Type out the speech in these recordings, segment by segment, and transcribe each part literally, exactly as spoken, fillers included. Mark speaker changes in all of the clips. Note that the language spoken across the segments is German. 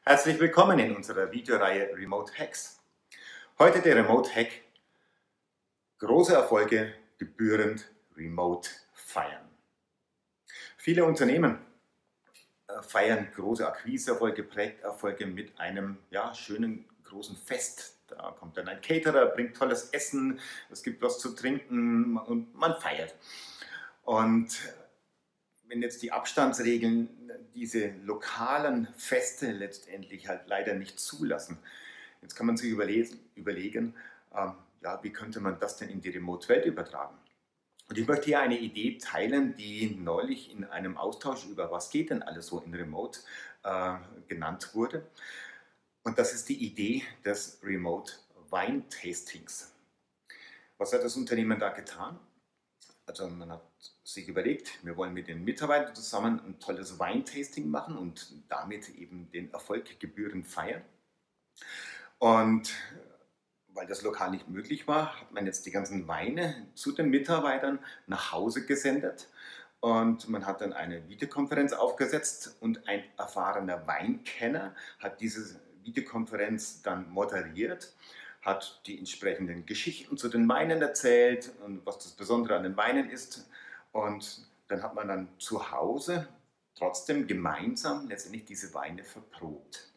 Speaker 1: Herzlich willkommen in unserer Videoreihe Remote Hacks. Heute der Remote Hack: große Erfolge gebührend remote feiern. Viele Unternehmen feiern große Akquiseerfolge, Projekterfolge mit einem ja, schönen großen Fest. Da kommt dann ein Caterer, bringt tolles Essen, es gibt was zu trinken und man feiert. Und wenn jetzt die Abstandsregeln diese lokalen Feste letztendlich halt leider nicht zulassen, jetzt kann man sich überlegen, überlegen ähm, ja, wie könnte man das denn in die Remote-Welt übertragen? Und ich möchte hier eine Idee teilen, die neulich in einem Austausch über was geht denn alles so in Remote äh, genannt wurde. Und das ist die Idee des Remote Weintastings. Was hat das Unternehmen da getan? Also man hat sich überlegt, wir wollen mit den Mitarbeitern zusammen ein tolles Weintasting machen und damit eben den Erfolg gebührend feiern. Und weil das lokal nicht möglich war, hat man jetzt die ganzen Weine zu den Mitarbeitern nach Hause gesendet. Und man hat dann eine Videokonferenz aufgesetzt und ein erfahrener Weinkenner hat diese Videokonferenz dann moderiert, hat die entsprechenden Geschichten zu den Weinen erzählt und was das Besondere an den Weinen ist. Und dann hat man dann zu Hause trotzdem gemeinsam letztendlich diese Weine verprobt.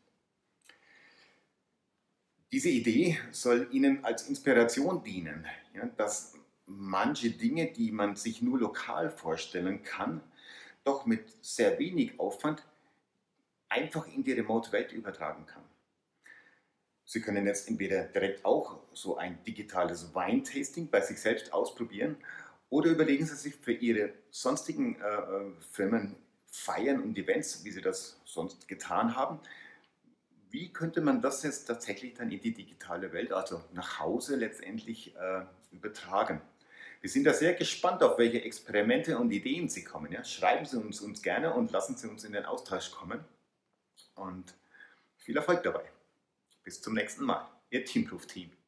Speaker 1: Diese Idee soll Ihnen als Inspiration dienen, ja, dass manche Dinge, die man sich nur lokal vorstellen kann, doch mit sehr wenig Aufwand einfach in die Remote-Welt übertragen kann. Sie können jetzt entweder direkt auch so ein digitales Weintasting bei sich selbst ausprobieren oder überlegen Sie sich für Ihre sonstigen äh, Firmen, Feiern und Events, wie Sie das sonst getan haben, wie könnte man das jetzt tatsächlich dann in die digitale Welt, also nach Hause letztendlich äh, übertragen. Wir sind da sehr gespannt, auf welche Experimente und Ideen Sie kommen. Ja? Schreiben Sie uns, uns gerne und lassen Sie uns in den Austausch kommen. Und viel Erfolg dabei. Bis zum nächsten Mal. Ihr Teamproof Team.